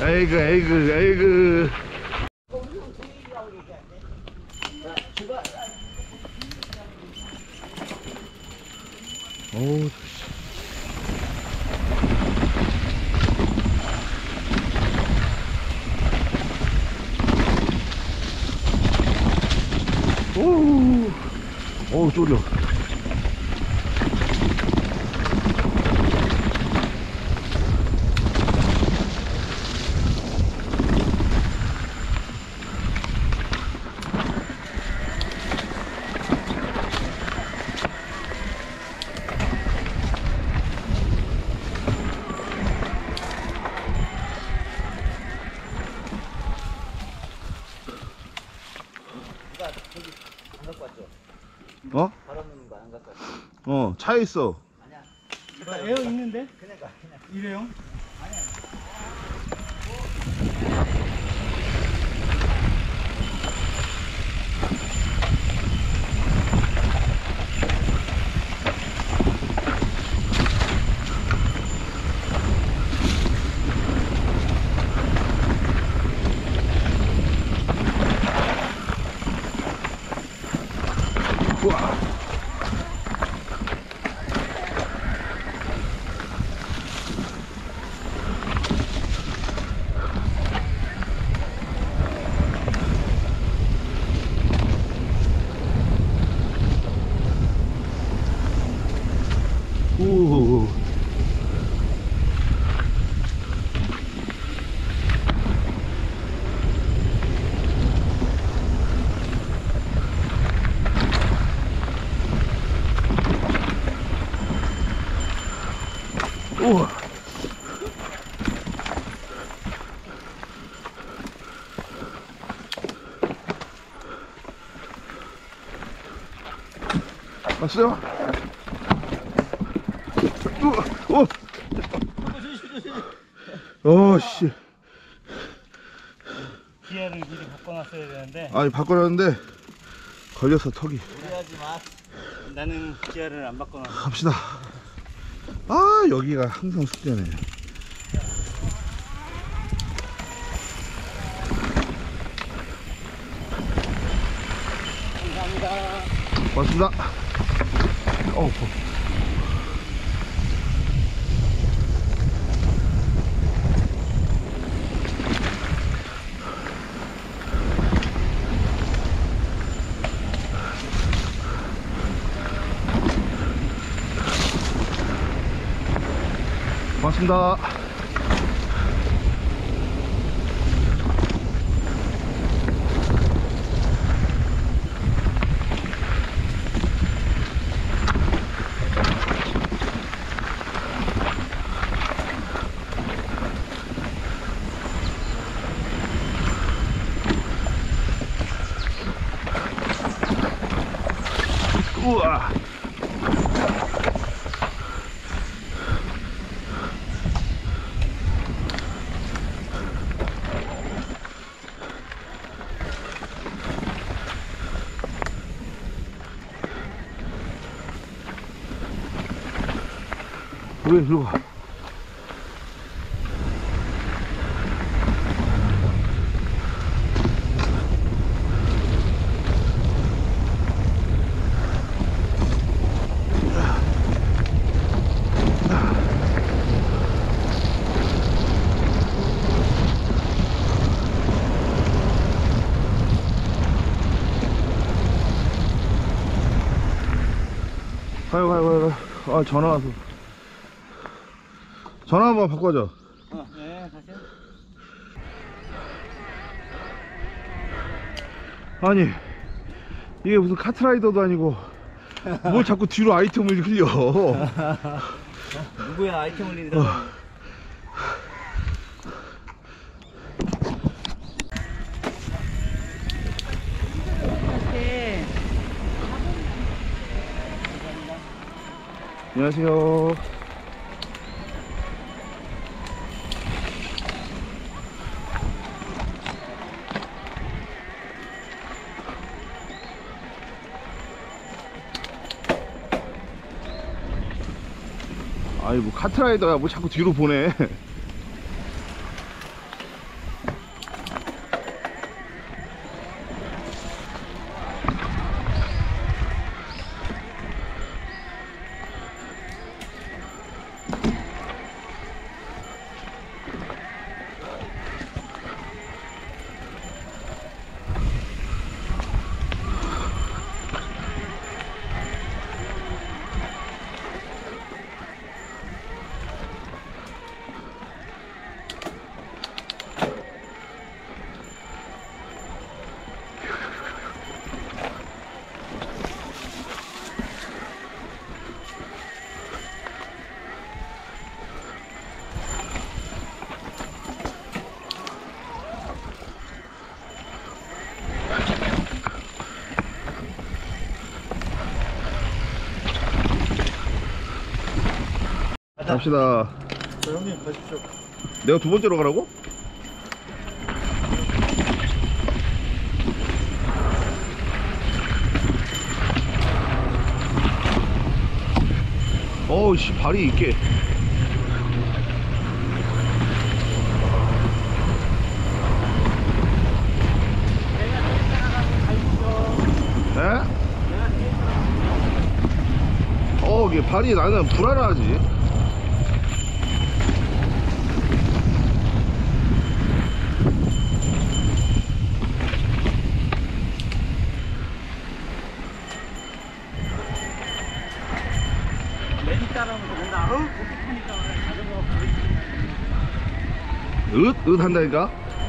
에이그 에이그 에이그. 어우 오우 어우 쫄려. 어? 바람는 거 안 갖고 왔어. 어 차에 있어. 아니야. 에어 있는데? 그냥 일회용? 우와. 우후. 우와. 왔어요? 씨. 기아를 미리 바꿔놨어야 되는데 아니 바꿔놨는데 걸렸어 턱이. 무리하지 마. 나는 기아를 안 바꿔놨어. 갑시다. 아 여기가 항상 숙제네. 감사합니다. 고맙습니다. 고맙습니다. 우와. 왜 이리로 가? 가요. 아 전화 와서. 전화 한번 바꿔줘. 네, 다시. 아니 이게 무슨 카트라이더도 아니고 뭘 자꾸 뒤로 아이템을 흘려. 누구야 아이템 올리는 안녕하세요. 아이 뭐 카트라이더야 뭐 자꾸 뒤로 보내. 갑시다. 형님 가십시오. 내가 두 번째로 가라고? 어우 씨 발이 있게. 에? 이게 발이 나는 불안하지. 매니 따라오면서 뭔가 복잡하니까 자전거가 으 한다니까.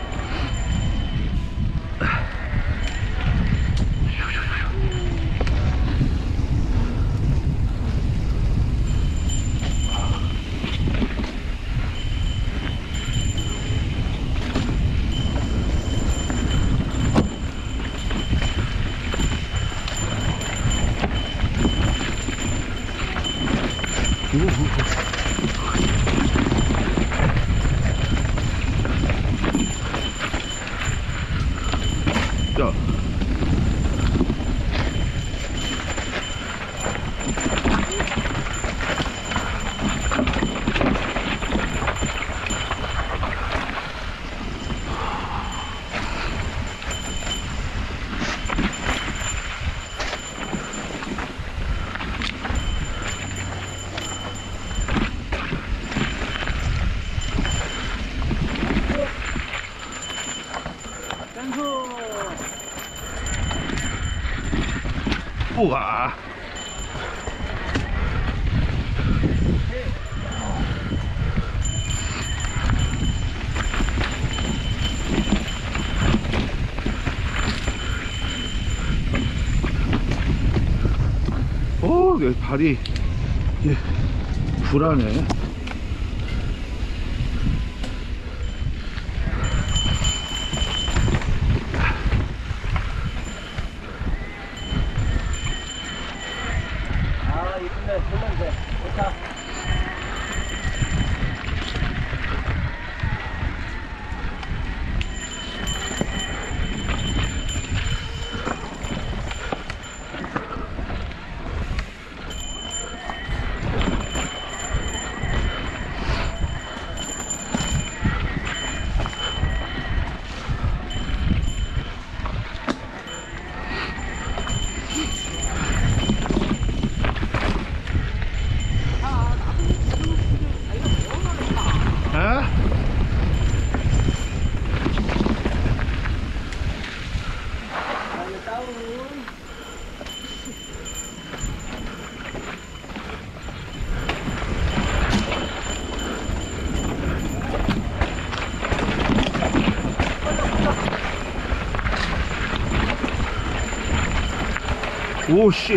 자. 우와. 내 발이 불안해. 아 이쁜데 설렌데 좋다. 오씨.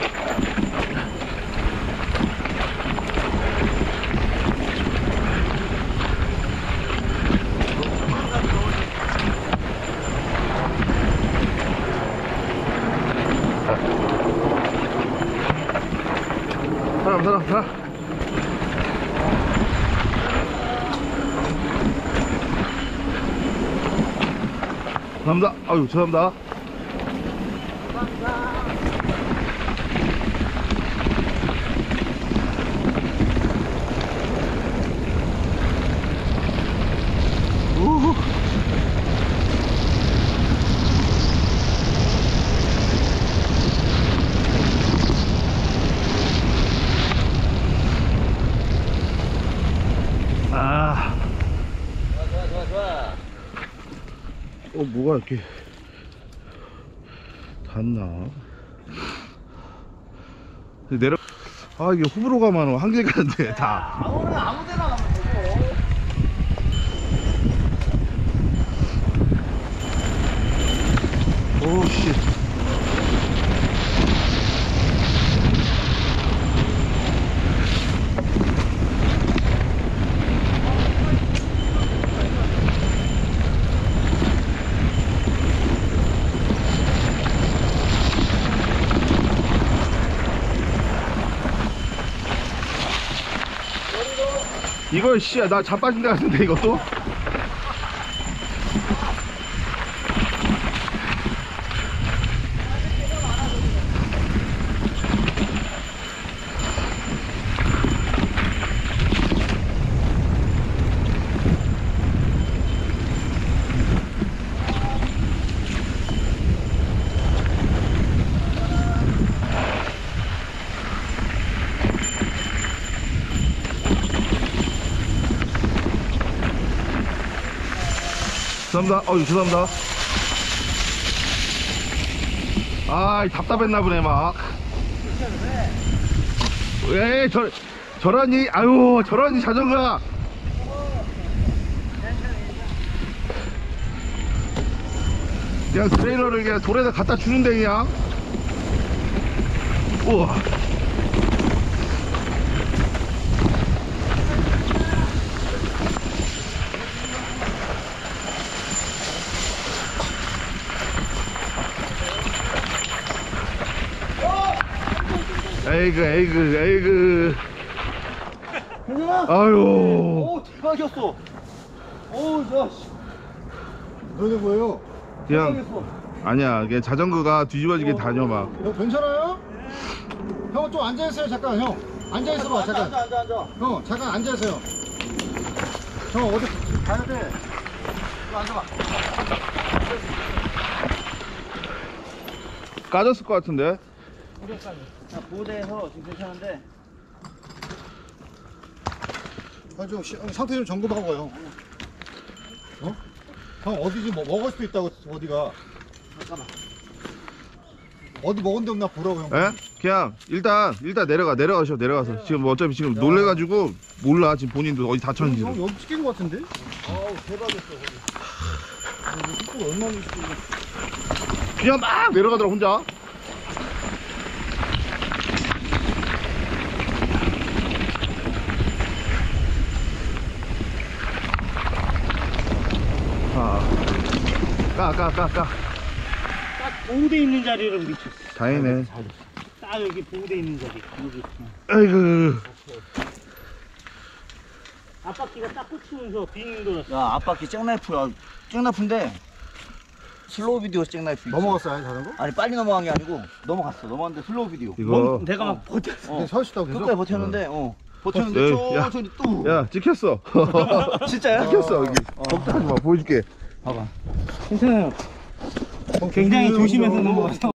사람. 감사합니다. 아유, 죄송합니다. 우후. 아. 좋아. 뭐가 이렇게 닿나? 내려. 이게 호불호가 많아. 한길 가는데 다. 아무 데나 가면 되고. 오씨. 머리를 이거 씨야 나 자빠진 데 같은데 이것도? 죄송합니다. 죄송합니다. 아, 답답했나 보네, 막. 왜, 저러니, 아유, 저러니 자전거야. 그냥 트레일러를 그냥 돌에다 갖다 주는데, 그냥. 우와. 에이그. 아유. 오, 대박이었어. 오, 야, 씨. 너네 뭐예요? 그냥, 아니야. 그냥 자전거가 뒤집어지게 다녀, 막. 형 괜찮아요? 형 좀 앉아있어요 잠깐 형 앉아있어봐 잠깐 앉아. 형 잠깐 앉아있어요 형 어디 가야 돼 이거 앉아봐. 까졌을 것 같은데? 자, 보호대에서 지금 괜찮은데. 좀 상태 좀 점검하고 형 어? 형 어디지 뭐 먹을 수도 있다고 어디가 잠깐만. 어디 먹은 데 없나 보라고 형 예? 그냥, 일단 내려가셔, 내려가서. 지금 뭐 어차피 지금 놀래가지고, 몰라. 지금 본인도 어디 다쳤는지. 형 여기 찍힌 것 같은데? 아우 대박이었어 거기 속도가 얼마나 있어 그냥 막 내려가더라, 혼자. 까. 딱 보호대 있는 자리를 미쳤어. 다행이네. 딱 여기 보호대 있는 자리. 여기. 아이고. 앞바퀴가 딱 꽂히면서 빙 돌았어. 야, 앞바퀴 잭나이프야. 잭나이프인데 슬로우 비디오 잭나이프. 넘어갔어요 아니 자전거? 아니, 빨리 넘어간 게 아니고 넘어갔는데 슬로우 비디오. 이거. 내가 막 버텼어. 그냥 서 있다고 계속? 끝까지 버텼는데, 버텼는데 에이, 야. 천천히 또. 야, 찍혔어. 진짜야? 찍혔어, 여기. 걱정하지 마, 보여줄게. 봐봐. 괜찮아요. 굉장히 조심해서 넘어갔어.